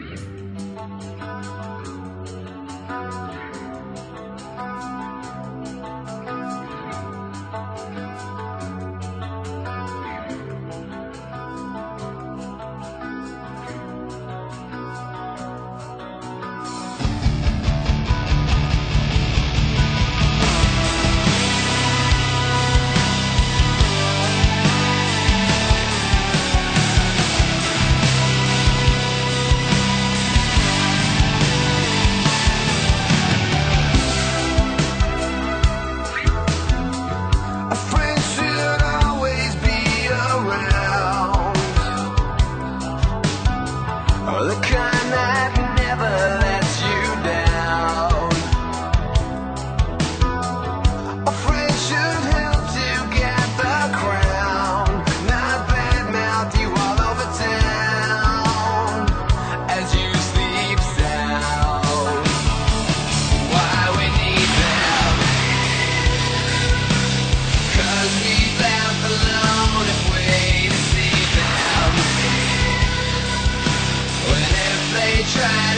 The kind that never lets you down. A friend should help to get the crown, not badmouth you all over town as you sleep sound. Why we need them? 'Cause we left alone and wait to see them. When if they try